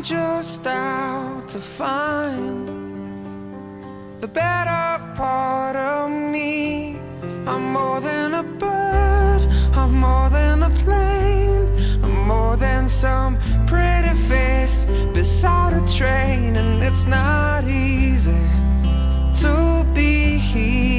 just out to find the better part of me. I'm more than a bird, I'm more than a plane, I'm more than some pretty face beside a train. And it's not easy to be here.